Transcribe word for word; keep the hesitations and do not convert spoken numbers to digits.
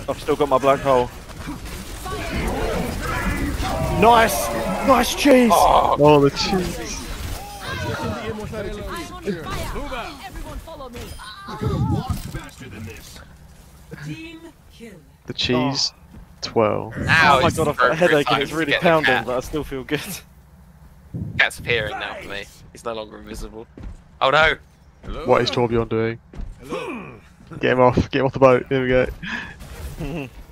I've still got my black hole. Nice! Nice cheese! Oh, Oh, the cheese. The cheese. twelve. ow, Oh my it's god, I've got a appropriate headache and time it's to really get the pounding, cat. but I still feel good. Cat's appearing now for me. He's no longer invisible. Oh no! What is Torbjorn doing? Get him off. Get him off the boat. There we go.